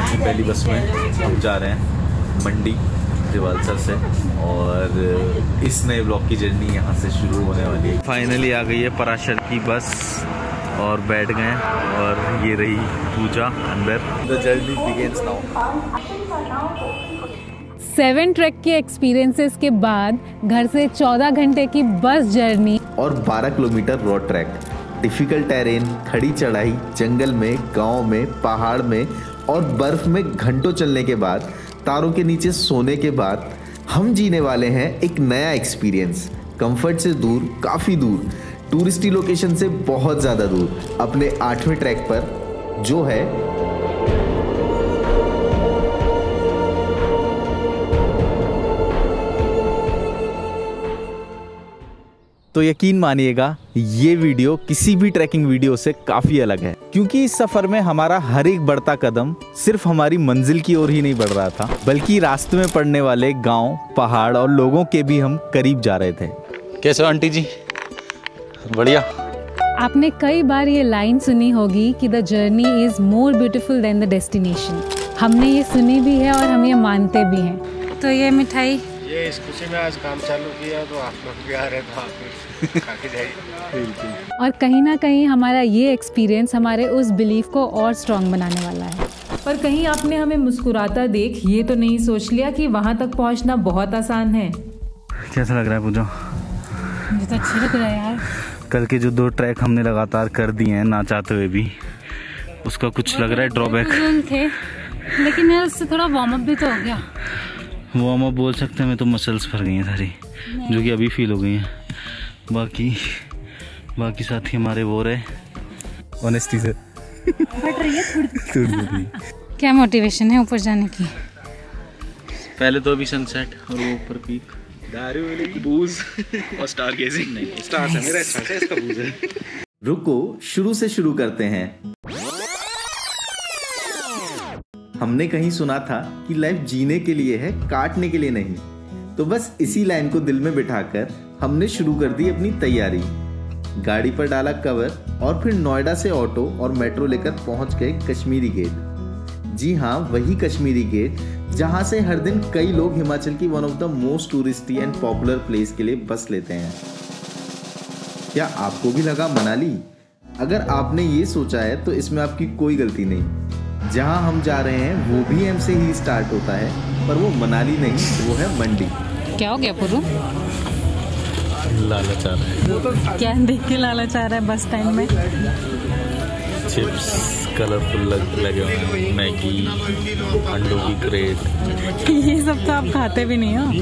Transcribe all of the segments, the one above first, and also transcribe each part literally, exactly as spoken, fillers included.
की पहली बस में हम जा रहे हैं मंडी दिवालसर से और इस नए ब्लॉग की जर्नी यहाँ से शुरू होने वाली है। फाइनली आ गई है पराशर की बस और बैठ गए और ये रही पूजा अंदर। The journey begins now. Seven track के एक्सपीरियंसेस के बाद घर से चौदह घंटे की बस जर्नी और बारह kilometre road track, difficult terrain, खड़ी चढ़ाई, जंगल में, गांव में, पहाड़ में और बर्फ में घंटों चलने के बाद, तारों के नीचे सोने के बाद हम जीने वाले हैं एक नया एक्सपीरियंस। कंफर्ट से दूर, काफ़ी दूर, टूरिस्टी लोकेशन से बहुत ज़्यादा दूर, अपने आठवें ट्रैक पर जो है तो यकीन मानिएगा ये वीडियो किसी भी ट्रैकिंग वीडियो से काफ़ी अलग है, क्योंकि इस सफ़र में हमारा हर एक बढ़ता कदम सिर्फ हमारी मंजिल की ओर ही नहीं बढ़ रहा था, बल्कि रास्ते में पड़ने वाले गांव, पहाड़ और लोगों के भी हम करीब जा रहे थे। कैसे हो आंटी जी? बढ़िया। आपने कई बार ये लाइन सुनी होगी कि the journey is more beautiful than the destination. हमने ये सुनी भी है और हम ये मानते भी हैं। तो ये मिठाई, ये इस खुशी में आज काम चालू किया तो आप लोग भी आ रहे तो आप खा के जाइए। और कहीं ना कहीं हमारा ये एक्सपीरियंस हमारे उस बिलीफ को और स्ट्रॉन्ग बनाने वाला है। पर कहीं आपने हमें मुस्कुराता देख ये तो नहीं सोच लिया कि वहाँ तक पहुँचना बहुत आसान है। कैसा लग रहा है पूजा? मुझे तो अच्छा लग रहा है यार। कल के जो दो ट्रैक हमने लगातार कर दिए हैं ना चाहते हुए भी, उसका कुछ लग रहा है ड्रॉबैक थे, लेकिन यार उससे थोड़ा वार्म अप भी तो हो गया। वार्म अप बोल सकते हैं, मैं तो मसल्स भर गई हैं सारी, जो कि अभी फील हो गई हैं। बाकी बाकी साथी हमारे वो रहे ऑनेस्टी से क्या मोटिवेशन है ऊपर जाने की? पहले तो अभी सनसेट और वो ऊपर पीक, दारू मिलेगी, बूज और स्टार गेजिंग। नहीं, स्टार है मेरा, स्टार है, इसका बूज है। रुको, शुरू से शुरू करते हैं। हमने कहीं सुना था कि लाइफ जीने के लिए है, काटने के लिए नहीं। तो बस इसी लाइन को दिल में बिठाकर हमने शुरू कर दी अपनी तैयारी। गाड़ी पर डाला कवर और फिर नोएडा से ऑटो और मेट्रो लेकर पहुंच गए कश्मीरी गेट। जी हाँ, वही कश्मीरी गेट जहां से हर दिन कई लोग हिमाचल की one of the most touristy and popular place के लिए बस लेते हैं। क्या आपको भी लगा मनाली? अगर आपने ये सोचा है तो इसमें आपकी कोई गलती नहीं। जहां हम जा रहे हैं वो भी एम से ही स्टार्ट होता है, पर वो मनाली नहीं, वो है मंडी। क्या हो गया पुरु? लालच आ रहा है। क्या देख के लालच आ रहा है बस टाइम में? चिप्स कलरफुल लग, लगे हुए हैं, मैगी, अंडों की क्रेट। ये सब तो आप खाते भी नहीं हो।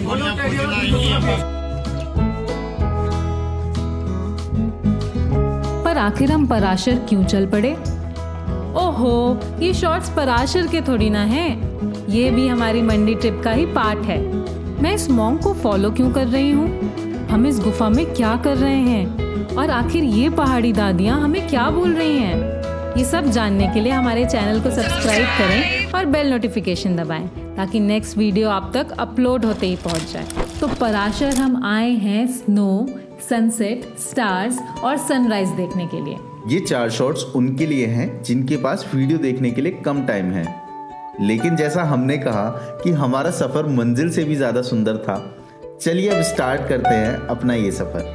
पर आखिर हम पराशर क्यों चल पड़े? ओहो, ये शॉर्ट्स पराशर के थोड़ी ना हैं, ये भी हमारी मंडी ट्रिप का ही पार्ट है। मैं इस मॉन्क को फॉलो क्यों कर रही हूँ? हम इस गुफा में क्या कर रहे हैं? और आखिर ये पहाड़ी दादियाँ हमें क्या बोल रही हैं? ये सब जानने के लिए हमारे चैनल को सब्सक्राइब करें और बेल नोटिफिकेशन दबाएं, ताकि नेक्स्ट वीडियो आप तक अपलोड होते ही पहुंच जाए। तो पराशर हम आए हैं स्नो, सनसेट, स्टार्स और सनराइज देखने के लिए। ये चार शॉट्स उनके लिए हैं जिनके पास वीडियो देखने के लिए कम टाइम है, लेकिन जैसा हमने कहा कि हमारा सफर मंजिल से भी ज्यादा सुंदर था, चलिए अब स्टार्ट करते हैं अपना ये सफर।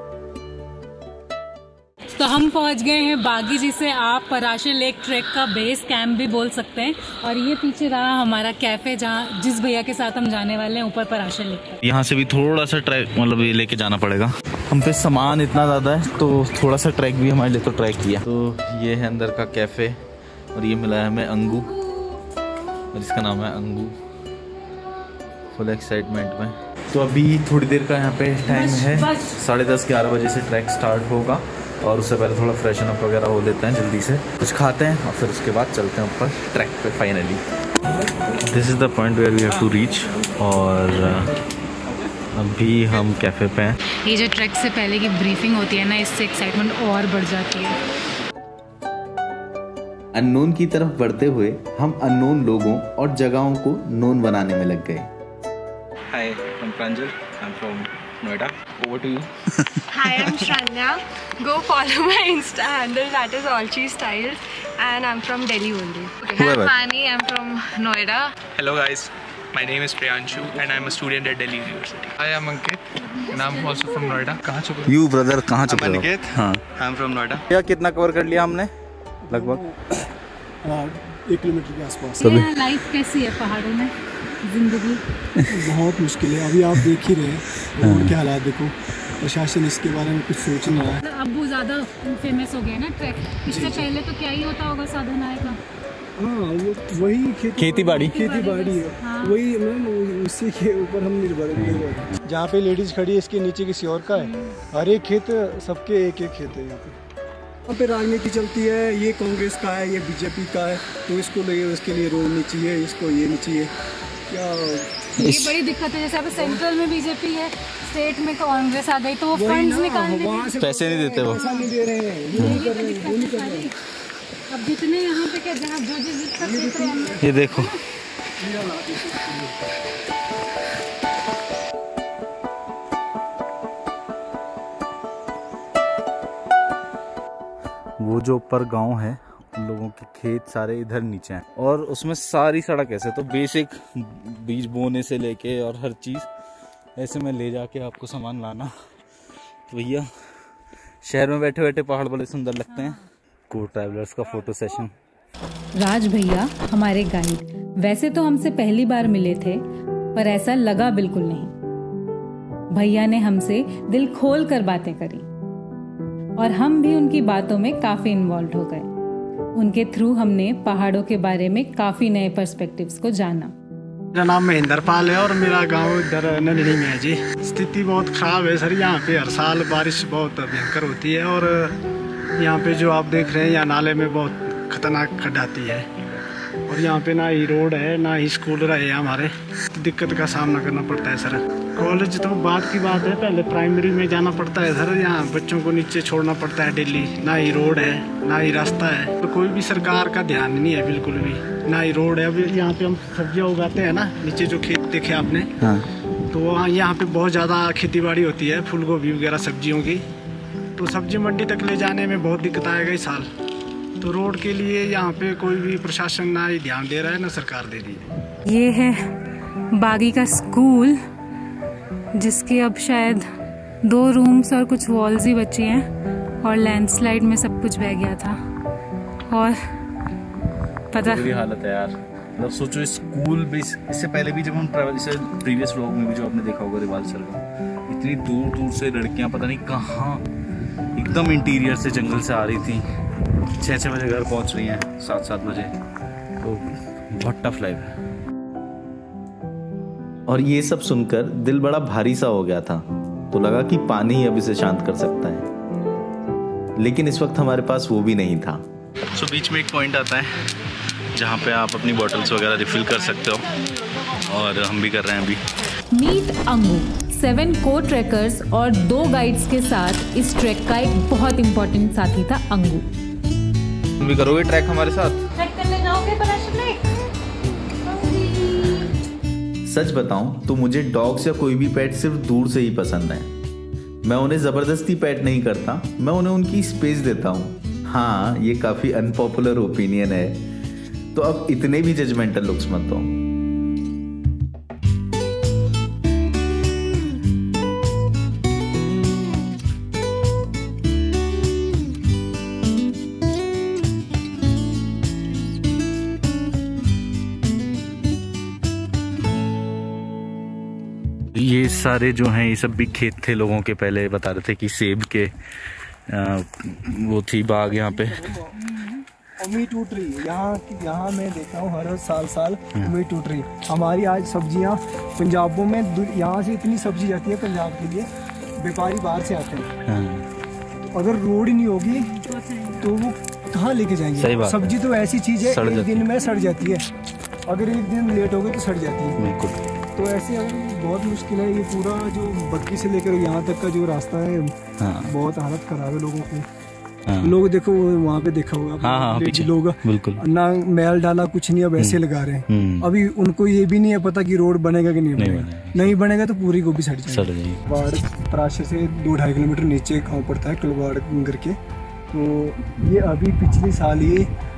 तो हम पहुंच गए हैं बागी, जिसे आप पराशर लेक ट्रैक का बेस कैंप भी बोल सकते हैं। और ये पीछे रहा हमारा कैफे, जहाँ जिस भैया के साथ हम जाने वाले हैं ऊपर पराशर लेक पर। यहाँ से भी थोड़ा सा ट्रैक मतलब ये लेके जाना पड़ेगा। हम पे सामान इतना ज़्यादा है तो थोड़ा सा ट्रैक भी हमारे लिए तो ट्रैक किया। तो ये है अंदर का कैफे और ये मिला है हमें अंगू, और इसका नाम है अंगू। फुल एक्साइटमेंट में। तो अभी थोड़ी देर का यहाँ पे टाइम है, साढ़े दस ग्यारह बजे से ट्रैक स्टार्ट होगा और उससे पहले थोड़ा फ्रेशन अप वगैरह हो लेते हैं, जल्दी से कुछ खाते हैं और फिर उसके बाद चलते हैं ऊपर ट्रैक पे finally. This is the point where we have to reach और अभी हम कैफ़े पे हैं। ये जो ट्रैक से पहले की ब्रीफिंग होती है ना, इससे एक्साइटमेंट और बढ़ जाती है। अननोन की तरफ बढ़ते हुए हम अननोन लोगों और जगहों को नोन बनाने में लग गए। Hi, I'm Pranjal. I'm from Noida. Over to you. Hi, I'm Shranya. Go follow my Insta handle, that is Alchi Styles. and I'm from Delhi only. Whoever. I'm Mani, I'm from Noida. Hello guys, my name is Priyanshu and I'm a student at Delhi University. I am Ankit and I'm also from Noida. कहाँ छुप you brother कहाँ छुप रहे हो? Ankit. हाँ I'm from Noida. क्या कितना cover कर लिया हमने लगभग? एक किलोमीटर के आसपास। लाइफ कैसी है पहाड़ों में, जिंदगी? बहुत मुश्किल है, अभी आप देख ही रहे हैं रोड के हालात देखो। प्रशासन इसके बारे में कुछ सोच नहीं रहा है। अब वो ज़्यादा फेमस हो गया ना ट्रैक, इससे पहले तो क्या ही होता होगा साधन आएगा। हाँ वो वही खेती, खेती बाड़ी खेती बाड़ी है। हाँ। वही मैम उसी के ऊपर हम निर्भर हैं। जहाँ पे लेडीज खड़ी है इसके नीचे किसी और का है, हर एक खेत सबके एक एक खेत है यहाँ पे। यहाँ पे राजनीति चलती है, ये कांग्रेस का है, ये बीजेपी का है, तो इसको लगे उसके लिए रोड नहीं चाहिए, इसको ये नहीं चाहिए। क्या ये बड़ी दिक्कत है, जैसे अब सेंट्रल में बीजेपी है, स्टेट में कांग्रेस आ गई, तो वो फंड्स निकालने से पैसे नहीं देते, वो पैसा नहीं दे रहे हैं, ये नहीं कर रहे हैं, वो नहीं कर रहे हैं। अब जितने यहाँ पे क्या जहाँ जो जिस ये देखो वो जो ऊपर गांव है उन लोगों के खेत सारे इधर नीचे हैं और उसमें सारी सड़क ऐसे, तो बेसिक बीज बोने से लेके और हर चीज़ ऐसे में ले जाके आपको सामान लाना। तो भैया शहर में बैठे बैठे पहाड़ बड़े सुंदर लगते हैं। को ट्रैवलर्स का फोटो सेशन। राज भैया हमारे गाइड वैसे तो हमसे पहली बार मिले थे, पर ऐसा लगा बिल्कुल नहीं। भैया ने हमसे दिल खोल कर बातें करी और हम भी उनकी बातों में काफी इन्वॉल्व हो गए। उनके थ्रू हमने पहाड़ों के बारे में काफी नए पर्सपेक्टिव्स को जाना। मेरा नाम महेंद्र पाल है और मेरा गांव इधर नंदिनी में है जी। स्थिति बहुत ख़राब है सर, यहाँ पे हर साल बारिश बहुत भयंकर होती है और यहाँ पे जो आप देख रहे हैं यहाँ नाले में बहुत खतरनाक खड्डा आती है और यहाँ पे ना ही रोड है ना ही स्कूल रहे हमारे, तो दिक्कत का सामना करना पड़ता है सर। कॉलेज तो बात की बात है, पहले प्राइमरी में जाना पड़ता है सर, यहाँ बच्चों को नीचे छोड़ना पड़ता है डेली, ना ही रोड है ना ही रास्ता है, तो कोई भी सरकार का ध्यान नहीं है बिल्कुल भी, ना ही रोड है। अभी यहाँ पे हम सब्जियाँ उगाते हैं ना, नीचे जो खेत देखे आपने, हाँ। तो वहाँ यहाँ पे बहुत ज़्यादा खेती बाड़ी होती है, फूल गोभी वगैरह सब्जियों की, तो सब्जी मंडी तक ले जाने में बहुत दिक्कत आएगा इस साल। तो रोड के लिए यहाँ पे कोई भी प्रशासन ना ही ध्यान दे रहा है ना सरकार दे रही है। ये है बागी का स्कूल, जिसके अब शायद दो रूम्स और कुछ वॉल्स ही बची हैं और लैंडस्लाइड में सब कुछ बह गया था और पता बुरी हालत है यार। मतलब सोचो स्कूल भी, इससे पहले भी जब हम ट्रैवल, इससे प्रीवियस व्लॉग में भी जो आपने देखा होगा रिवाल सर का, इतनी दूर दूर से लड़कियां पता नहीं कहाँ एकदम इंटीरियर से जंगल से आ रही थी, छः छः बजे घर पहुंच रही हैं, सात सात बजे, तो बहुत टफ लाइफ है। और ये सब सुनकर दिल बड़ा भारी सा हो गया था, तो लगा कि पानी ही अब इसे शांत कर सकता है, लेकिन इस वक्त हमारे पास वो भी नहीं था। सो so, बीच में एक पॉइंट आता है जहाँ पे आप अपनी बॉटल्स वगैरह रिफिल कर सकते हो और हम भी कर रहे हैं अभी। मीट अंगू, सेवन को ट्रैकर्स और दो गाइड्स के साथ इस ट्रैक का एक बहुत इम्पोर्टेंट साथी था अंगू। तुम भी करोगे ट्रैक हमारे साथ? ट्रैक करने जाओगे पराशर लेक? सच बताऊं तो मुझे डॉग्स या कोई भी पेट सिर्फ दूर से ही पसंद है। मैं उन्हें जबरदस्ती पेट नहीं करता, मैं उन्हें उनकी स्पेस देता हूँ। हाँ, ये काफी अनपॉपुलर ओपिनियन है, तो अब इतने भी जजमेंटल लुक्स मत दो। ये सारे जो हैं ये सब भी खेत थे लोगों के, पहले बता रहे थे कि सेब के आ, वो थी बाग यहाँ पे। मीठू ट्री यहाँ यहाँ मैं देखता हूँ हर साल साल मीठू ट्री। हमारी आज सब्जियाँ पंजाबों में, यहाँ से इतनी सब्जी जाती है पंजाब के लिए, व्यापारी बाहर से आते हैं। अगर रोड ही नहीं होगी तो वो कहाँ लेके जाएंगे? सब्जी तो ऐसी चीज़ है एक दिन में सड़ जाती है, अगर एक दिन लेट हो गई तो सड़ जाती है। बिल्कुल। तो ऐसे बहुत मुश्किल है ये पूरा जो बग्गी से लेकर यहाँ तक का जो रास्ता है। हाँ। बहुत हालत खराब है लोगों की। हाँ। लोग देखो वहाँ पे देखा होगा। हाँ, हाँ, पीछे लोग बिल्कुल ना मैल डाला कुछ नहीं, अब ऐसे लगा रहे हैं। अभी उनको ये भी नहीं है पता कि रोड बनेगा कि नहीं बनेगा। नहीं, नहीं बनेगा तो पूरी गोभी सड़ जाएगी। बाढ़ पराशर से दो ढाई किलोमीटर नीचे गाँव पड़ता है कलवाड़ करके। तो ये अभी पिछले साल ही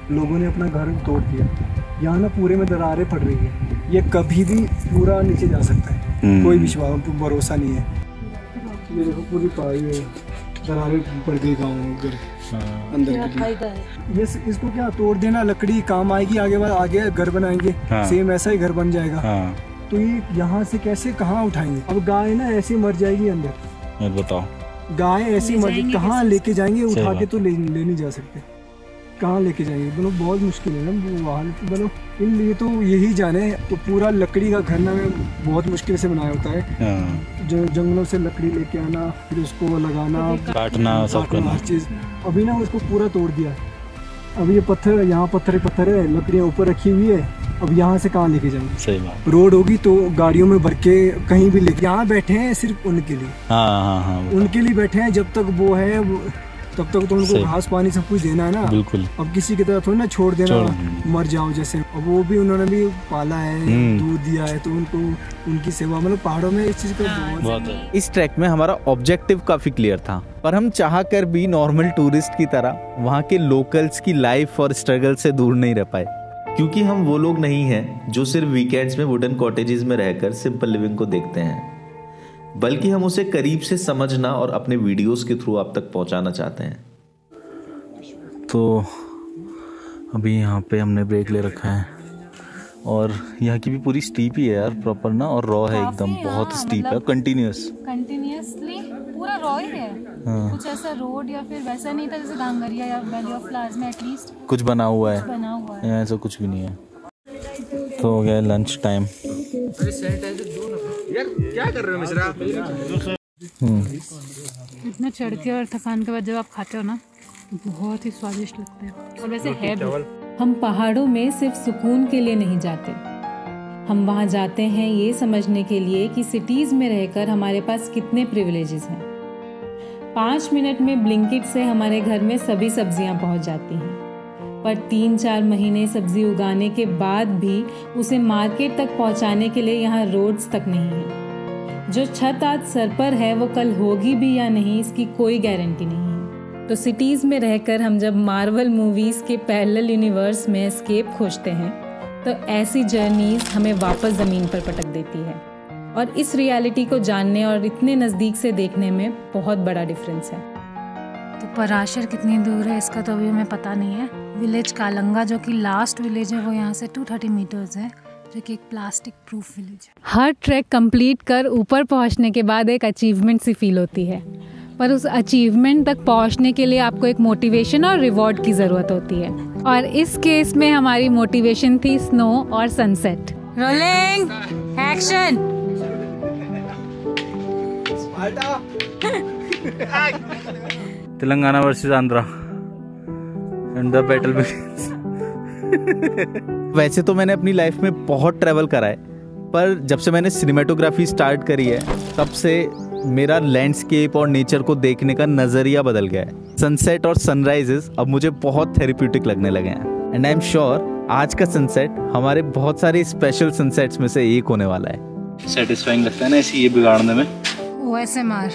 लोगों ने अपना घर तोड़ दिया। यहाँ ना पूरे में दरारें पड़ रही है, ये कभी भी पूरा नीचे जा सकता है, कोई विश्वास भरोसा नहीं है। ये देखो पूरी पहाड़ी है, दरारें पड़ गई गाँव अंदर की। ये इसको क्या तोड़ देना, लकड़ी काम आएगी, आगे बाद आगे घर बनाएंगे। हाँ। सेम ऐसा ही घर बन जाएगा। हाँ। तो ये यहाँ से कैसे कहाँ उठाएंगे? अब गाय ना ऐसे मर जाएगी अंदर। बताओ, गाय ऐसी मर कहाँ लेके जाएंगे? उठा के तो ले, ले नहीं जा सकते, कहाँ लेके जाएंगे? बोलो बहुत मुश्किल है ना वहाँ। बोलो इन लिए तो यही जाने, तो पूरा लकड़ी का घर ना बहुत मुश्किल से बनाया होता है। जो जंगलों से लकड़ी लेके आना, फिर उसको लगाना, काटना, सब करना, हर चीज़। अभी ना उसको पूरा तोड़ दिया। अब ये पत्थर, यहाँ पत्थर ही पत्थर है, लकड़ियाँ ऊपर रखी हुई है। अब यहाँ से कहाँ लेके जाएंगे? सही बात। रोड होगी तो गाड़ियों में भर के कहीं भी लेके, यहाँ बैठे हैं सिर्फ उनके लिए। हाँ हाँ हाँ, उनके लिए बैठे हैं। जब तक वो है वो, तब तक तो उनको घास पानी सब कुछ देना है ना। बिल्कुल। अब किसी की तरह थोड़ी ना छोड़ देना, छोड़। मर जाओ जैसे। अब वो भी उन्होंने भी पाला है, दूध दिया है, तो उनको उनकी सेवा, मतलब पहाड़ों में इस चीज का बहुत है। इस ट्रैक में हमारा ऑब्जेक्टिव काफी क्लियर था, पर हम चाह कर भी नॉर्मल टूरिस्ट की तरह वहाँ के लोकल्स की लाइफ और स्ट्रगल से दूर नहीं रह पाए, क्योंकि हम वो लोग नहीं हैं जो सिर्फ वीकेंड्स में वुडन कॉटेजेस में रहकर सिंपल लिविंग को देखते हैं, बल्कि हम उसे करीब से समझना और अपने वीडियोस के थ्रू आप तक पहुंचाना चाहते हैं। तो अभी यहाँ पे हमने ब्रेक ले रखा है, और यहाँ की भी पूरी स्टीप ही है यार, प्रॉपर ना, और रॉ है एकदम, बहुत स्टीप है, कंटिन्यूअस कंटिन्यूअसली पूरा रॉ ही है। हाँ। कुछ ऐसा रोड या फिर वैसा नहीं था जैसे डांगरिया या वैली ऑफ फ्लावर्स में एटलीस्ट कुछ बना हुआ है, बना हुआ है। ऐसा कुछ भी नहीं है। तो हो गया लंच टाइम। क्या कर रहे हो मिश्रा? इतना चढ़ के और थकान के बाद जब आप खाते हो ना, बहुत ही स्वादिष्ट लगते हैं। और वैसे है भी। हम पहाड़ों में सिर्फ सुकून के लिए नहीं जाते, हम वहाँ जाते हैं ये समझने के लिए कि सिटीज़ में रहकर हमारे पास कितने प्रिविलेजेस हैं। पाँच मिनट में ब्लिंकिट से हमारे घर में सभी सब्जियाँ पहुँच जाती हैं, पर तीन चार महीने सब्जी उगाने के बाद भी उसे मार्केट तक पहुँचाने के लिए यहाँ रोड्स तक नहीं है। जो छत आज सर पर है वो कल होगी भी या नहीं, इसकी कोई गारंटी नहीं है। तो सिटीज़ में रहकर हम जब मार्वल मूवीज़ के पैरेलल यूनिवर्स में एस्केप खोजते हैं, तो ऐसी जर्नीज हमें वापस ज़मीन पर पटक देती है, और इस रियलिटी को जानने और इतने नज़दीक से देखने में बहुत बड़ा डिफरेंस है। तो पराशर कितनी दूर है इसका तो अभी हमें पता नहीं है। विलेज कालंगा जो कि लास्ट विलेज है वो यहाँ से दो सौ तीस मीटर्स है, जो कि एक प्लास्टिक प्रूफ विलेज है। हर ट्रैक कंप्लीट कर ऊपर पहुँचने के बाद एक अचीवमेंट सी फील होती है, पर उस अचीवमेंट तक पहुँचने के लिए आपको एक मोटिवेशन और रिवॉर्ड की ज़रूरत होती है, और इस केस में हमारी मोटिवेशन थी स्नो और sunset. Rolling action. Telangana versus Andhra and the battle begins. वैसे तो मैंने अपनी लाइफ में बहुत ट्रैवल करा है, पर जब से मैंने सिनेमेटोग्राफी स्टार्ट करी है तब से मेरा लैंडस्केप और नेचर को देखने का नजरिया बदल गया है। सनसेट और सनराइजेस अब मुझे बहुत थेरेप्यूटिक लगने लगे हैं, एंड आई एम श्योर आज का सनसेट हमारे बहुत सारे स्पेशल सनसेट्स में से एक होने वाला है। सेटिस्फाइंग लगता है ना इसी ये बिगाड़ने में। O S M R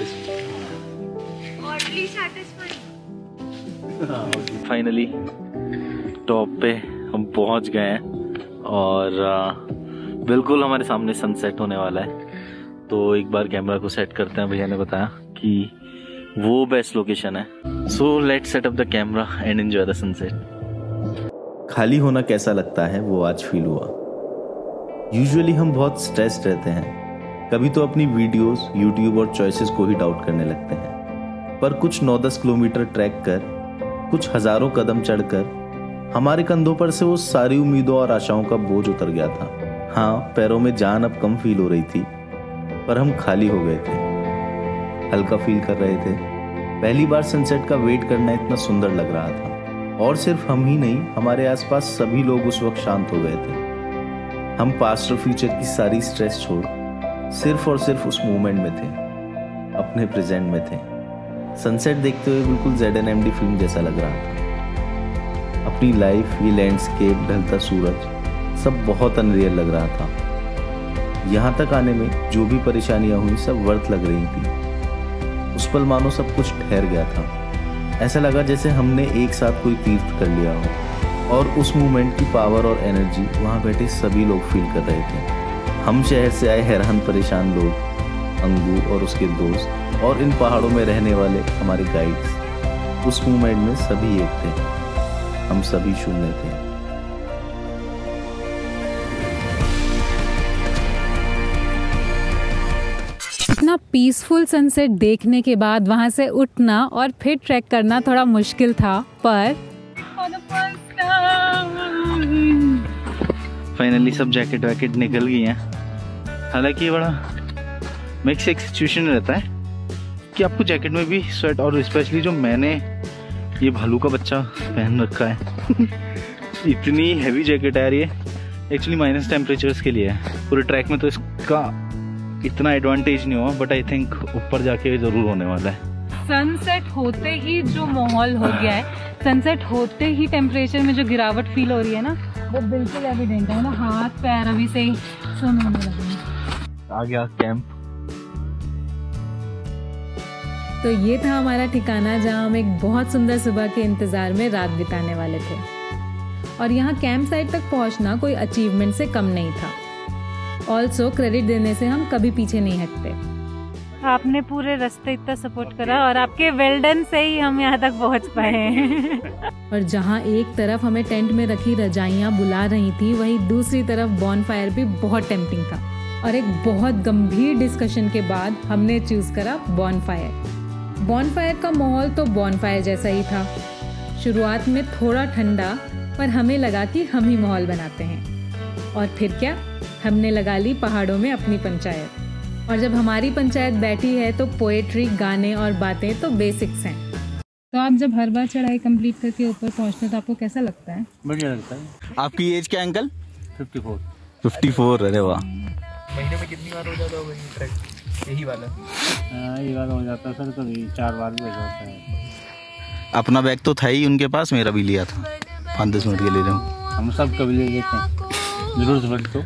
finally top पे हम पहुंच गए हैं, और आ, बिल्कुल हमारे सामने सनसेट होने वाला है। तो एक बार कैमरा को सेट करते हैं, भैया ने बताया कि वो बेस्ट लोकेशन है। So let's set up the camera and enjoy the sunset. खाली होना कैसा लगता है वो आज फील हुआ। यूजुअली हम बहुत स्ट्रेस्ड रहते हैं, कभी तो अपनी वीडियोस, यूट्यूब और चॉइसेस को ही डाउट करने लगते हैं, पर कुछ नौ दस किलोमीटर ट्रैक कर, कुछ हजारों कदम चढ़कर हमारे कंधों पर से वो सारी उम्मीदों और आशाओं का बोझ उतर गया था। हाँ, पैरों में जान अब कम फील हो रही थी, पर हम खाली हो गए थे, हल्का फील कर रहे थे। पहली बार सनसेट का वेट करना इतना सुंदर लग रहा था, और सिर्फ हम ही नहीं, हमारे आसपास सभी लोग उस वक्त शांत हो गए थे। हम पास्ट और फ्यूचर की सारी स्ट्रेस छोड़ सिर्फ और सिर्फ उस मोमेंट में थे, अपने प्रेजेंट में थे। सनसेट देखते हुए बिल्कुल Z N M D film जैसा लग रहा था। अपनी लाइफ, ये लैंडस्केप, ढलता सूरज, सब बहुत अनरियल लग रहा था। यहाँ तक आने में जो भी परेशानियाँ हुई सब वर्थ लग रही थी। उस पल मानो सब कुछ ठहर गया था। ऐसा लगा जैसे हमने एक साथ कोई तीर्थ कर लिया हो। और उस मूवमेंट की पावर और एनर्जी वहाँ बैठे सभी लोग फील कर रहे थे। हम शहर से आए हैरान परेशान लोग, अंगू और उसके दोस्त और इन पहाड़ों में रहने वाले हमारे गाइड्स, उस मूवमेंट में सभी एक थे, हम सभी शून्य थे। इतना पीसफुल सनसेट देखने के बाद वहाँ से उठना और फिर ट्रैक करना थोड़ा मुश्किल था, पर फाइनली सब जैकेट वैकेट निकल गई हैं। हालांकि ये बड़ा मिक्स एक सिचुएशन रहता है कि आपको जैकेट में भी स्वेट, और स्पेशली जो मैंने ये भालू का बच्चा पहन रखा है इतनी हैवी जैकेट है यार, ये एक्चुअली माइनस टेम्परेचर्स के लिए है। पूरे ट्रैक में तो इसका इतना एडवांटेज नहीं हुआ, बट आई थिंक ऊपर जाके जरूर होने वाला है। सनसेट होते ही जो माहौल हो गया है, सनसेट होते ही टेम्परेचर में जो गिरावट फील हो रही है ना, वो बिल्कुल एविडेंट है ना। हाथ पैर अभी से ही सुन होने लगे। आ गया कैंप। तो ये था हमारा ठिकाना जहाँ हम एक बहुत सुंदर सुबह के इंतजार में रात बिताने वाले थे, और यहाँ कैंप साइट तक पहुँचना कोई अचीवमेंट से कम नहीं था। ऑल्सो क्रेडिट देने से हम कभी पीछे नहीं हटते। आपने पूरे रास्ते इतना सपोर्ट करा और आपके वेलडन से ही हम यहाँ तक पहुँच पाए हैं। और जहाँ एक तरफ हमें टेंट में रखी रजाइयाँ बुला रही थी, वहीं दूसरी तरफ बॉनफायर भी बहुत टेम्पटिंग था। और एक बहुत गंभीर डिस्कशन के बाद हमने चूज करा बॉनफायर। बॉनफायर का माहौल तो बॉनफायर जैसा ही था। शुरुआत में थोड़ा ठंडा, पर हमें लगा कि हम ही माहौल बनाते हैं। और फिर क्या, हमने लगा ली पहाड़ों में अपनी पंचायत। और जब हमारी पंचायत बैठी है तो पोएट्री, गाने और बातें तो बेसिक्स हैं। तो आप जब हर बार चढ़ाई कंप्लीट करके ऊपर पहुंचते हैं तो आपको कैसा लगता है? बढ़िया लगता है। आपकी एज क्या uncle? Fifty four. Fifty four, अरे वाह। महीने में कितनी बार हो जाता होगा ये ट्रैक? यही वाला? यही वाला हो जाता है सर, कभी चार बार भी हो जाता है। अपना बैग तो था ही उनके पास, मेरा भी लिया था। पाँच दस मिनट के ले रहे हूँ। हम सब कभी ले लेते हैं जरूर से तो।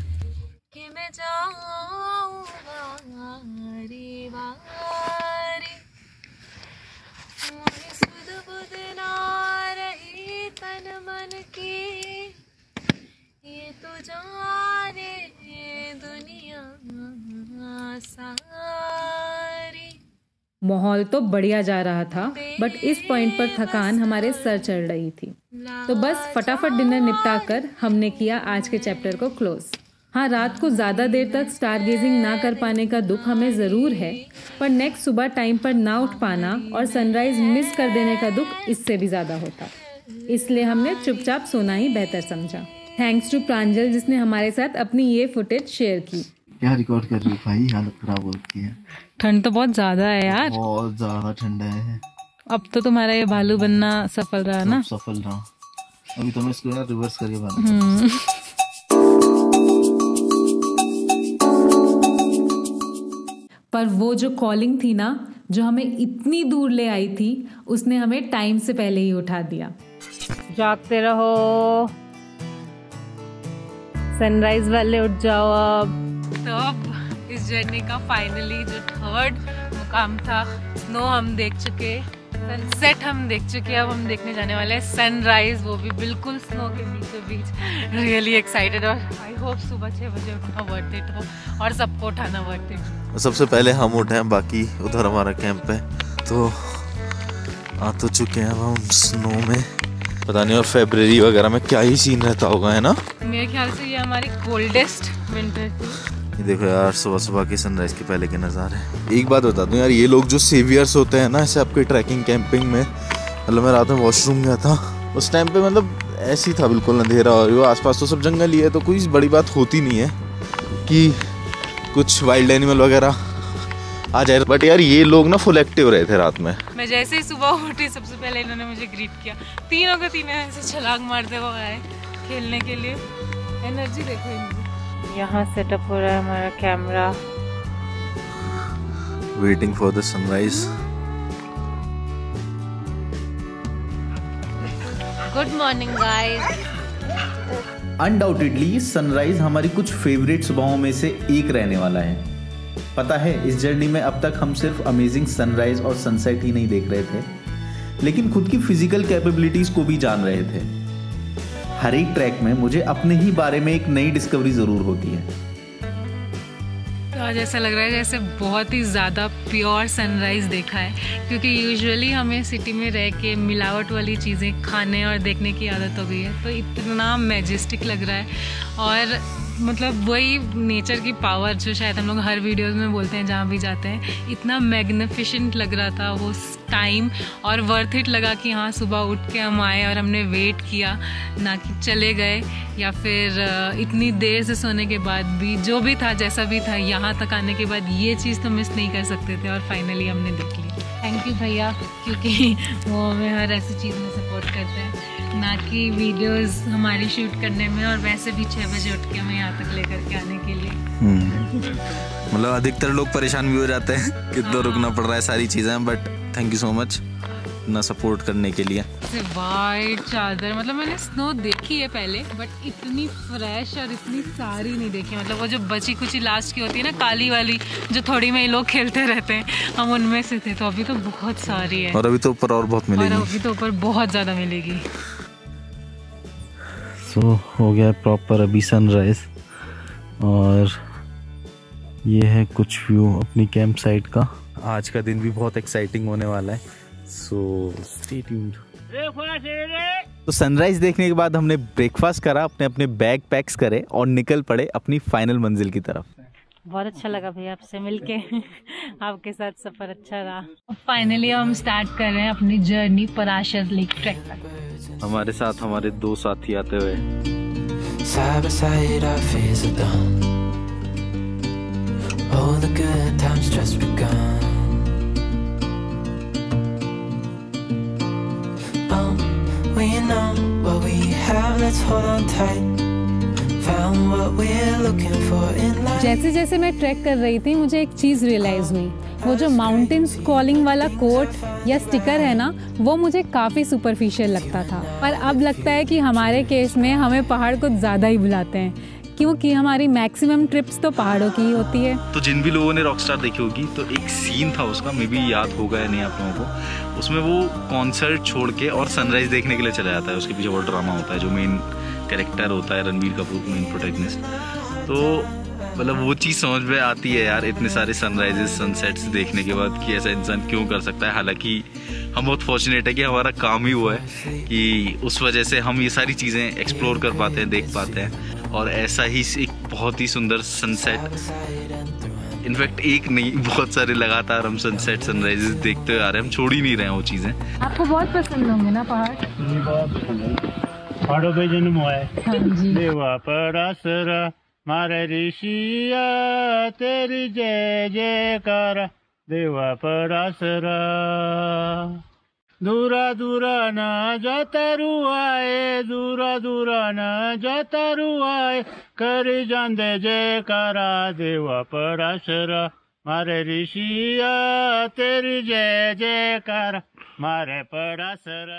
माहौल तो बढ़िया जा रहा था, बट इस पॉइंट पर थकान हमारे सर चढ़ रही थी। तो बस फटाफट डिनर निपटा कर हमने किया आज के चैप्टर को क्लोज। हाँ, रात को ज़्यादा देर तक स्टार गेजिंग ना कर पाने का दुख हमें ज़रूर है, पर नेक्स्ट सुबह टाइम पर ना उठ पाना और सनराइज मिस कर देने का दुख इससे भी ज़्यादा होता। इसलिए हमने चुपचाप सोना ही बेहतर समझा। थैंक्स टू प्रांजल जिसने हमारे साथ अपनी ये फुटेज शेयर की। क्या रिकॉर्ड कर रही भाई, हालत खराब हो रखी है। ठंड तो बहुत ज्यादा है यार, बहुत ज्यादा ठंडा है। अब तो तुम्हारा ये भालू बनना सफल रहा ना? सफल रहा। अभी तो मैं इसको यार रिवर्स करके बना। पर वो जो कॉलिंग थी ना, जो हमें इतनी दूर ले आई थी, उसने हमें टाइम से पहले ही उठा दिया। जागते रहो, सनराइज वाले उठ जाओ अब। तो अब इस जर्नी का फाइनली जो थर्ड मुकाम था, स्नो हम देख चुके, सनसेट हम देख चुके, अब हम देखने जाने वाले हैं सनराइज, वो भी बिल्कुल स्नो के बीचों बीच। रियली एक्साइटेड, और आई होप सुबह छः बजे उठना वर्थ इट हो और सबको उठाना वर्थ इट। सबसे पहले हम उठे हैं, बाकी उधर हमारा कैंप है। तो आ तो चुके हैं हम स्नो में। पता नहीं और फरवरी वगैरह में क्या ही सीन रहता होगा, है ना? मेरे ख्याल से ये हमारी कोल्डेस्ट विंटर थी। ये देखो यार, सुबह सुबह के सनराइज के पहले के नज़ारे। एक बात बता दूं यार, ये लोग जो सेवियर्स होते हैं ना ऐसे आपके ट्रैकिंग कैंपिंग में, मतलब मैं रात में वॉशरूम गया था, उस टाइम पे मतलब ऐसी था बिल्कुल अंधेरा, और वो आसपास तो सब जंगल ही है, तो कोई बड़ी बात होती नहीं है कि कुछ वाइल्ड एनिमल वगैरह आ जाए। बट यार ये लोग ना फुल एक्टिव रहे थे रात में। मैं जैसे ही सुबह उठी, सबसे पहले इन्होंने मुझे ग्रीट किया। तीनों के तीनों ऐसे छलांग मारते हुए आए खेलने के लिए। एनर्जी देखो इनकी। यहाँ सेटअप हो रहा है हमारा camera. Waiting for the sunrise. Good morning guys. Undoubtedly sunrise हमारी कुछ फेवरेट सुबहों में से एक रहने वाला है। पता है, इस जर्नी में अब तक हम सिर्फ अमेजिंग सनराइज और सनसेट ही नहीं देख रहे थे, लेकिन खुद की फिजिकल कैपेबिलिटीज को भी जान रहे थे। हर एक ट्रैक में मुझे अपने ही बारे में एक नई डिस्कवरी ज़रूर होती है। तो आज ऐसा लग रहा है जैसे बहुत ही ज़्यादा प्योर सनराइज़ देखा है, क्योंकि यूजुअली हमें सिटी में रह के मिलावट वाली चीज़ें खाने और देखने की आदत हो गई है, तो इतना मैजेस्टिक लग रहा है। और मतलब वही नेचर की पावर जो शायद हम लोग हर वीडियोस में बोलते हैं जहाँ भी जाते हैं, इतना मैग्निफिसेंट लग रहा था वो टाइम। और वर्थ इट लगा कि हाँ सुबह उठ के हम आए और हमने वेट किया, ना कि चले गए या फिर इतनी देर से सोने के बाद भी जो भी था जैसा भी था, यहाँ तक आने के बाद ये चीज़ तो मिस नहीं कर सकते थे और फाइनली हमने देख ली। थैंक यू भैया, क्योंकि वो हमें हर ऐसी चीज़ में सपोर्ट करते हैं, ना कि वीडियोस हमारी शूट करने में, और वैसे भी छः बजे उठ के हमें यहाँ तक लेकर के आने के लिए। मतलब अधिकतर लोग परेशान भी हो जाते हैं कितना रुकना पड़ रहा है सारी चीज़ें, but thank you so much इतना सपोर्ट करने के लिए। वाइट चादर, मतलब मैंने स्नो देखी है पहले, बट इतनी फ्रेश और इतनी सारी नहीं देखी। मतलब वो जो बची कुची लास्ट की होती है ना, काली वाली जो थोड़ी में लोग खेलते रहते हैं, हम उनमें से थे। तो अभी तो बहुत सारी है, और अभी तो ऊपर और बहुत मिलेगी, और अभी तो ऊपर बहुत ज़्यादा मिलेगी। सो so, हो गया प्रॉपर अभी सनराइज, और ये है कुछ व्यू अपनी कैंप साइट का। आज का दिन भी बहुत एक्साइटिंग होने वाला है, सो स्टे ट्यून्ड। तो सनराइज देखने के बाद हमने ब्रेकफास्ट करा, अपने अपने बैग पैक्स करे और निकल पड़े अपनी फाइनल मंजिल की तरफ। बहुत अच्छा लगा भैया आपसे मिलके, आपके साथ सफर अच्छा रहा। फाइनली हम स्टार्ट कर रहे हैं अपनी जर्नी पराशर लेक ट्रैक तक। हमारे साथ हमारे दो साथी आते हुए। All the good times just begun. Oh, we know what we have, let's hold on tight. Found what we're looking for in life. जैसे जैसे मैं ट्रैक कर रही थी, मुझे एक चीज़ रियलाइज़ हुई। वो जो माउंटेन्स कॉलिंग वाला कोट या स्टिकर है ना, वो मुझे काफ़ी सुपरफिशियल लगता था, पर अब लगता है कि हमारे केस में हमें पहाड़ को ज़्यादा ही बुलाते हैं, क्योंकि हमारी मैक्सिमम ट्रिप्स तो पहाड़ों की ही होती है। तो जिन भी लोगों ने रॉकस्टार देखी होगी, तो एक सीन था उसका, मे बी याद होगा या नहीं आप लोगों को, उसमें वो कॉन्सर्ट छोड़ के और सनराइज देखने के लिए चला जाता है। उसके पीछे वो ड्रामा होता है, जो मेन कैरेक्टर होता है रणबीर कपूर, मेन प्रोटैगनिस्ट। तो मतलब वो चीज़ समझ में आती है यार, इतने सारे सनराइजेस सनसेट्स देखने के बाद, कि ऐसा इंसान क्यों कर सकता है। हालांकि हम बहुत फॉर्चुनेट है कि हमारा काम ही वो है कि उस वजह से हम ये सारी चीज़ें एक्सप्लोर कर पाते हैं, देख पाते हैं। और ऐसा ही एक बहुत ही सुंदर सनसेट, इनफैक्ट एक नहीं बहुत सारे लगातार हम सनसेट सनराइजेस देखते हुए आ रहे हैं, हम छोड़ ही नहीं रहे हैं वो चीज़ें। आपको बहुत पसंद होंगे ना पहाड़? बहुत पसंद है, पहाड़ों पे जन्म हुआ है। हाँ जी। देवा पराशर मारे ऋषिया तेरी जय जयकार, देवा पराशर दूरा दूरा न जातरू आए, दूरा दूरा न जातरू आए, करी जांदे जयकारा, देवा पराशर मारे ऋषिया तेरी जय जयकार, मारे पराशर।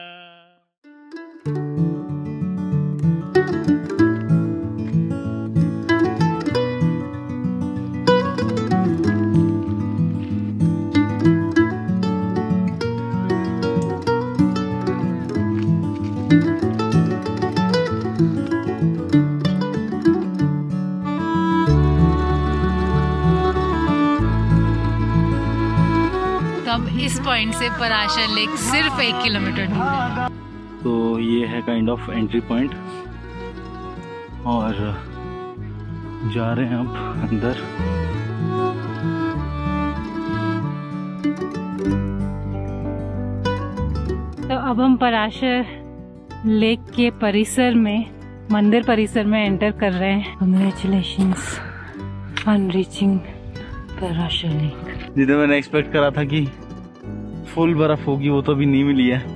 इस पॉइंट से पराशर लेक सिर्फ एक किलोमीटर दूर है। तो ये है काइंड ऑफ एंट्री पॉइंट, और जा रहे हैं अब अंदर। तो अब हम पराशर लेक के परिसर में, मंदिर परिसर में एंटर कर रहे हैं। Congratulations on reaching Parashar lake. जिधर मैंने एक्सपेक्ट करा था कि फुल बर्फ होगी, वो तो अभी नहीं मिली है।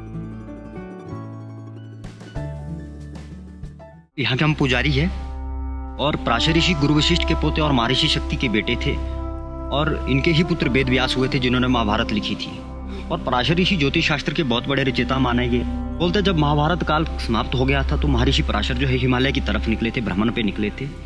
यहाँ के हम पुजारी हैं, और पराशर ऋषि गुरु वशिष्ठ के पोते और महर्षि शक्ति के बेटे थे, और इनके ही पुत्र वेद व्यास हुए थे जिन्होंने महाभारत लिखी थी। और पराशर ऋषि ज्योतिष शास्त्र के बहुत बड़े रचयिता माने गए। बोलते जब महाभारत काल समाप्त हो गया था, तो महर्षि पराशर जो है हिमालय की तरफ निकले थे, भ्रमण पे निकले थे,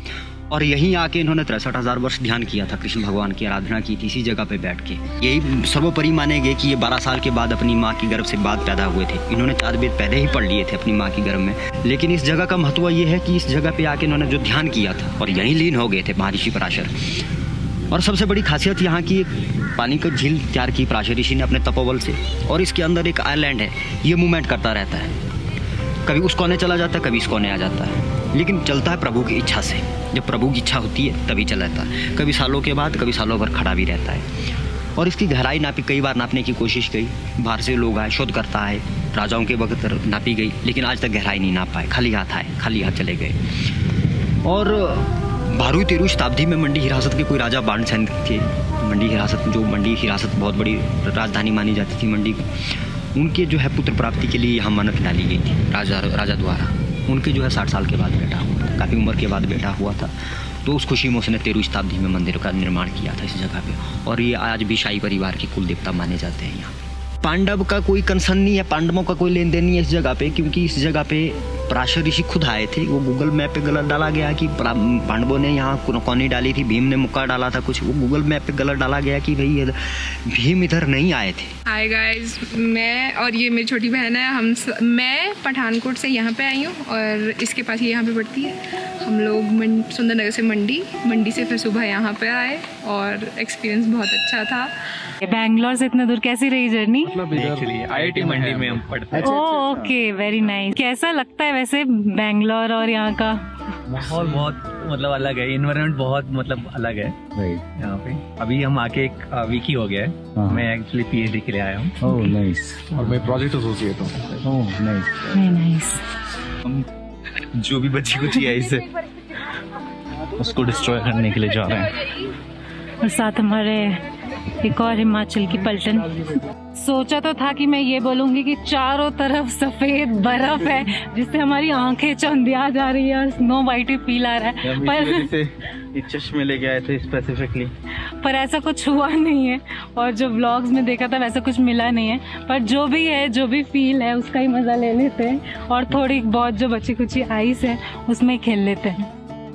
और यहीं आके इन्होंने तिरसठ हजार वर्ष ध्यान किया था, कृष्ण भगवान की आराधना की थी इसी जगह पे बैठ के। यही सर्वोपरि माने गए कि ये बारह साल के बाद अपनी माँ की गर्भ से बाद पैदा हुए थे। इन्होंने चार वेद पहले ही पढ़ लिए थे अपनी माँ की गर्भ में, लेकिन इस जगह का महत्व ये है कि इस जगह पे आके इन्होंने जो ध्यान किया था और यहीं लीन हो गए थे महर्षि पराशर। और सबसे बड़ी खासियत यहाँ की एक पानी का झील तैयार की पराशर ऋषि ने अपने तपोबल से, और इसके अंदर एक आइलैंड है, ये मूवमेंट करता रहता है, कभी उस कोने चला जाता है कभी इस कोने आ जाता है, लेकिन चलता है प्रभु की इच्छा से। जब प्रभु की इच्छा होती है तभी चल रहता है, कभी सालों के बाद कभी सालों भर खड़ा भी रहता है। और इसकी गहराई नापी, कई बार नापने की कोशिश की, बाहर से लोग आए, शोध करता है, राजाओं के वक्त नापी गई, लेकिन आज तक गहराई नहीं नाप पाए, खाली हाथ आए, खाली हाथ चले गए। और बारहवीं तेरहवीं शताब्दी में मंडी हिरासत के कोई राजा बाणसेन थे, मंडी हिरासत जो मंडी हिरासत बहुत बड़ी राजधानी मानी जाती थी मंडी की, उनके जो है पुत्र प्राप्ति के लिए यहाँ मन्नत डाली गई थी राजा राजा द्वारा। उनके जो है साठ साल के बाद बेटा हुआ था, काफ़ी उम्र के बाद बेटा हुआ था, तो उस खुशी में उसने तेरहवीं शताब्दी में मंदिर का निर्माण किया था इस जगह पे। और ये आज भी शाही परिवार के कुल देवता माने जाते हैं यहाँ। पांडव का कोई कंसर्न नहीं है, पांडवों का कोई लेन देन नहीं है इस जगह पे, क्योंकि इस जगह पे पराशर ऋषि खुद आए थे। वो गूगल मैप पे गलत डाला गया कि पांडवों ने यहाँ कौनी डाली थी, भीम ने मुक्का डाला था कुछ, वो गूगल मैप पे गलत डाला गया कि भाई भीम इधर नहीं आए थे। हाय गाइस, मैं और ये मेरी छोटी बहन है, हम स... मैं पठानकोट से यहाँ पे आई हूँ और इसके पास ही यहाँ पे पढ़ती है। हम लोग सुंदरनगर से मंडी मंडी से फिर सुबह यहाँ पे आए और एक्सपीरियंस बहुत अच्छा था। बैंगलोर से इतना दूर कैसी रही journey? Actually I I T Mandi में हम पढ़ते हैं। Oh okay, very nice. कैसा लगता है वैसे बैंगलोर और यहाँ का माहौल? बहुत मतलब अलग है, इन्वायरमेंट बहुत मतलब अलग है यहाँ पे। अभी हम आके एक वीक ही हो गया है। मैं एक्चुअली पीएचडी के लिए आया हूँ। Oh nice. और मैं प्रोजेक्ट एसोसिएट हूँ। Oh nice nice. हम जो भी बची कुछ है इसे उसको डिस्ट्रॉय करने के लिए जा रहे हैं। और साथ हमारे एक और हिमाचल की पलटन। सोचा तो था कि मैं ये बोलूंगी कि चारों तरफ सफेद बर्फ है जिससे हमारी आंखें चौंधिया जा रही है और स्नो वाइट फील आ रहा है, पर चश्मे लेके आए थे स्पेसिफिकली, पर ऐसा कुछ हुआ नहीं है। और जो व्लॉग्स में देखा था वैसा कुछ मिला नहीं है, पर जो भी है, जो भी फील है उसका ही मजा ले लेते हैं और थोड़ी बहुत जो बची कुची आइस है उसमें खेल लेते हैं।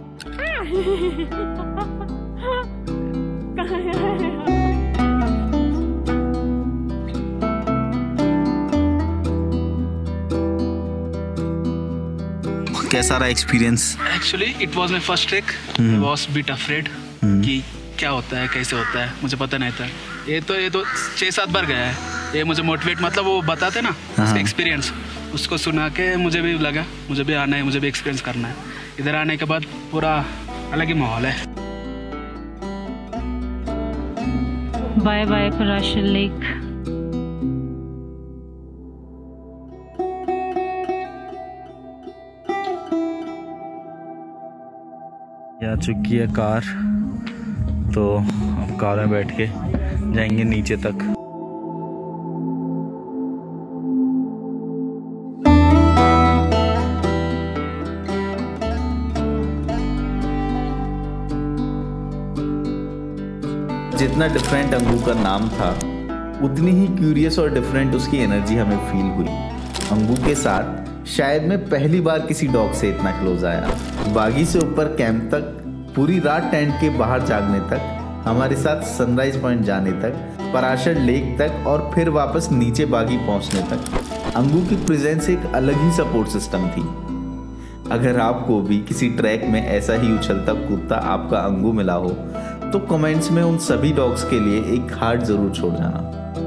कैसा रहा experience? Actually it was my first trek. I was bit afraid कि क्या होता है, कैसे होता है, मुझे पता नहीं था। ये तो ये तो छः सात बार गया है, ये मुझे मोटिवेट मतलब वो बताते ना एक्सपीरियंस, उसको सुना के मुझे भी लगा मुझे भी आना है, मुझे भी एक्सपीरियंस करना है। इधर आने के बाद पूरा अलग ही माहौल है। Bye bye Parashar lake. आ चुकी है कार, तो अब कार में बैठ के जाएंगे नीचे तक। जितना डिफरेंट अंगू का नाम था उतनी ही क्यूरियस और डिफरेंट उसकी एनर्जी हमें फील हुई। अंगू के साथ शायद मैं पहली बार किसी डॉग से इतना क्लोज आया। बागी से ऊपर कैंप तक, पूरी रात टेंट के बाहर जागने तक, हमारे साथ सनराइज पॉइंट जाने तक, पराशर लेक तक और फिर वापस नीचे बागी पहुंचने तक, अंगू की प्रेजेंस एक अलग ही सपोर्ट सिस्टम थी। अगर आपको भी किसी ट्रैक में ऐसा ही उछलता कूदता आपका अंगू मिला हो तो कमेंट्स में उन सभी डॉग्स के लिए एक हार्ट जरूर छोड़ जाना।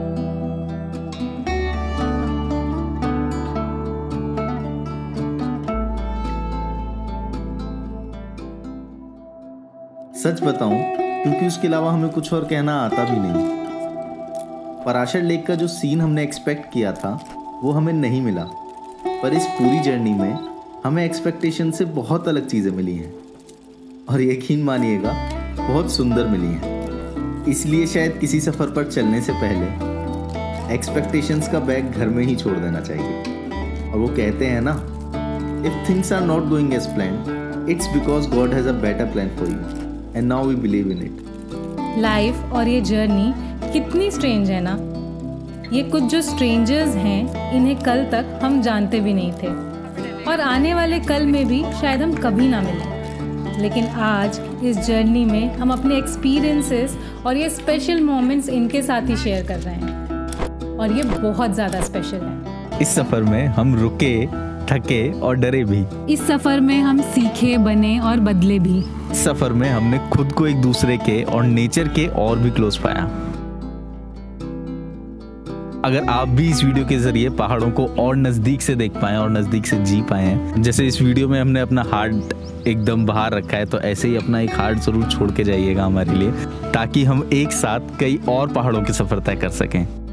सच बताऊं, क्योंकि उसके अलावा हमें कुछ और कहना आता भी नहीं। पराशर लेक का जो सीन हमने एक्सपेक्ट किया था वो हमें नहीं मिला, पर इस पूरी जर्नी में हमें एक्सपेक्टेशन से बहुत अलग चीज़ें मिली हैं और यकीन मानिएगा बहुत सुंदर मिली हैं। इसलिए शायद किसी सफ़र पर चलने से पहले एक्सपेक्टेशंस का बैग घर में ही छोड़ देना चाहिए। और वो कहते हैं ना, if things are not going as planned, it's because God has a better plan for you and now we believe in it. Life और ये जर्नी कितनी स्ट्रेंज है ना। ये कुछ जो स्ट्रेंजर्स हैं इन्हें कल तक हम जानते भी नहीं थे और आने वाले कल में भी शायद हम कभी ना मिलें। लेकिन आज इस जर्नी में हम अपने एक्सपीरियंसेस और ये स्पेशल मोमेंट्स इनके साथ ही शेयर कर रहे हैं और ये बहुत ज़्यादा स्पेशल है। इस सफ़र में हम रुके, थके और डरे भी। इस सफ़र में हम सीखे, बने और बदले भी। इस सफ़र में हमने खुद को एक दूसरे के और नेचर के और भी क्लोज पाया। अगर आप भी इस वीडियो के जरिए पहाड़ों को और नज़दीक से देख पाएं और नज़दीक से जी पाएं, जैसे इस वीडियो में हमने अपना हार्ट एकदम बाहर रखा है, तो ऐसे ही अपना एक हार्ट ज़रूर छोड़ के जाइएगा हमारे लिए, ताकि हम एक साथ कई और पहाड़ों के सफ़र तय कर सकें।